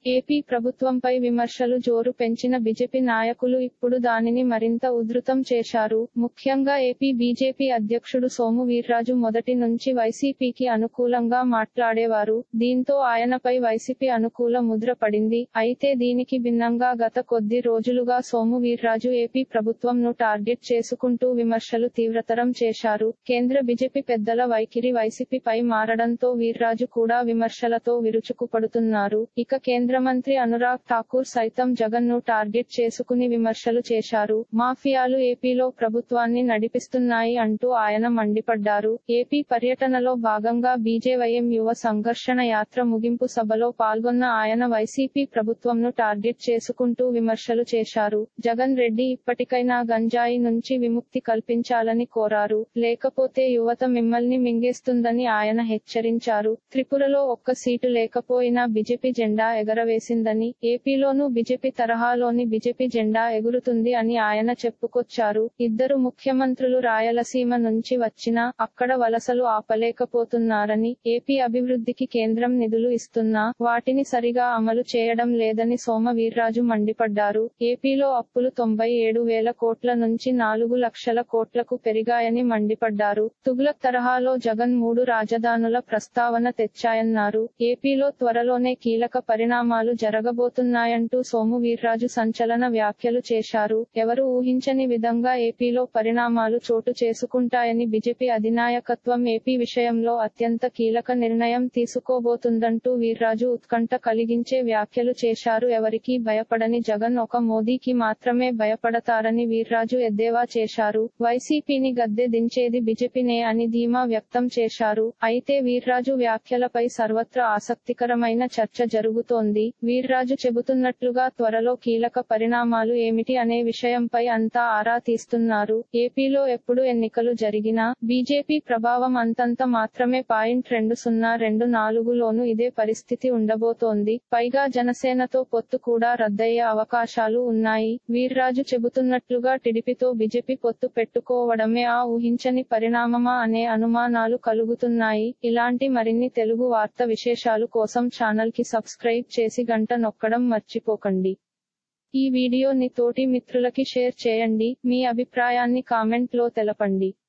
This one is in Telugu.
ఏపీ ప్రభుత్వంపై విమర్శలు జోరు పెంచిన బీజేపీ నాయకులు ఇప్పుడు దానిని మరింత ఉధృతం చేశారు. ముఖ్యంగా ఏపీ బీజేపీ అధ్యక్షుడు సోము వీర్రాజు మొదటి నుంచి వైసీపీకి అనుకూలంగా మాట్లాడేవారు. దీంతో ఆయనపై వైసీపీ అనుకూల ముద్ర పడింది. అయితే దీనికి భిన్నంగా గత కొద్ది రోజులుగా సోము వీర్రాజు ఏపీ ప్రభుత్వంను టార్గెట్ చేసుకుంటూ విమర్శలు తీవ్రతరం చేశారు. కేంద్ర బీజేపీ పెద్దల వైఖరి వైసీపీపై మారడంతో వీర్రాజు కూడా విమర్శలతో విరుచుకుపడుతున్నారు. ఇక కేంద్ర మంత్రి అనురాగ్ ఠాకూర్ సైతం జగన్ను టార్గెట్ చేసుకుని విమర్శలు చేశారు. మాఫియాలు ఏపీలో ప్రభుత్వాన్ని నడిపిస్తున్నాయి అంటూ ఆయన మండిపడ్డారు. ఏపీ పర్యటనలో భాగంగా బీజేవైఎం యువ సంఘర్షణ యాత్ర ముగింపు సభలో పాల్గొన్న ఆయన వైసీపీ ప్రభుత్వంను టార్గెట్ చేసుకుంటూ విమర్శలు చేశారు. జగన్ రెడ్డి ఇప్పటికైనా గంజాయి నుంచి విముక్తి కల్పించాలని కోరారు. లేకపోతే యువత మిమ్మల్ని మింగేస్తుందని ఆయన హెచ్చరించారు. త్రిపురలో ఒక్క సీటు లేకపోయినా బీజేపీ జెండా ఎగరవేసిందని, ఏపీలోనూ బీజేపీ తరహాలోని బీజేపీ జెండా ఎగురుతుంది అని ఆయన చెప్పుకొచ్చారు. ఇద్దరు ముఖ్యమంత్రులు రాయలసీమ నుంచి వచ్చినా అక్కడ వలసలు ఆపలేకపోతున్నారని, ఏపీ అభివృద్ధికి కేంద్రం నిధులు ఇస్తున్నా వాటిని సరిగా అమలు చేయడం లేదని సోమ వీర్రాజు మండిపడ్డారు. ఏపీలో అప్పులు 97,000 కోట్ల నుంచి 4 లక్షల కోట్లకు పెరిగాయని మండిపడ్డారు. తుగ్లక్ తరహాలో జగన్ 3 రాజధానుల ప్రస్తావన తెచ్చాయన్నారు. ఏపీలో త్వరలోనే కీలక పరిణామాలు జరగబోతున్నాయంటూ సోము వీర్రాజు సంచలన వ్యాఖ్యలు చేశారు. ఎవరు ఊహించని విధంగా ఏపీలో పరిణామాలు చోటు చేసుకుంటాయని బీజేపీ అధినాయకత్వం ఏపీ విషయంలో అత్యంత కీలక నిర్ణయం తీసుకోబోతుందంటూ వీర్రాజు ఉత్కంఠ కలిగించే వ్యాఖ్యలు చేశారు. ఎవరికీ భయపడని జగన్ ఒక మోదీకి మాత్రమే భయపడతారని వీర్రాజు ఎద్దేవా చేశారు. వైసీపీని గద్దె దించేది బీజేపీనే అని ధీమా వ్యక్తం చేశారు. అయితే వీర్రాజు వ్యాఖ్యలపై సర్వత్రా ఆసక్తికరమైన చర్చ జరుగుతోంది. వీర్రాజు చెబుతున్నట్లుగా త్వరలో కీలక పరిణామాలు ఏమిటి అనే విషయంపై అంతా ఆరా తీస్తున్నారు. ఏపీలో ఎప్పుడు ఎన్నికలు జరిగినా బీజేపీ ప్రభావం అంతంత మాత్రమే. 2024లోనూ ఇదే పరిస్థితి ఉండబోతోంది. పైగా జనసేనతో పొత్తు కూడా రద్దయ్యే అవకాశాలు ఉన్నాయి. వీర్రాజు చెబుతున్నట్లుగా టీడీపీతో బీజేపీ పొత్తు పెట్టుకోవడమే ఆ ఊహించని పరిణామమా అనే అనుమానాలు కలుగుతున్నాయి. ఇలాంటి మరిన్ని తెలుగు వార్త విశేషాలు కోసం ఛానల్ కి సబ్స్క్రైబ్ చేసి గంట నొక్కడం మర్చిపోకండి. ఈ వీడియోని తోటి మిత్రులకి షేర్ చేయండి. మీ అభిప్రాయాన్ని కామెంట్ లో తెలపండి.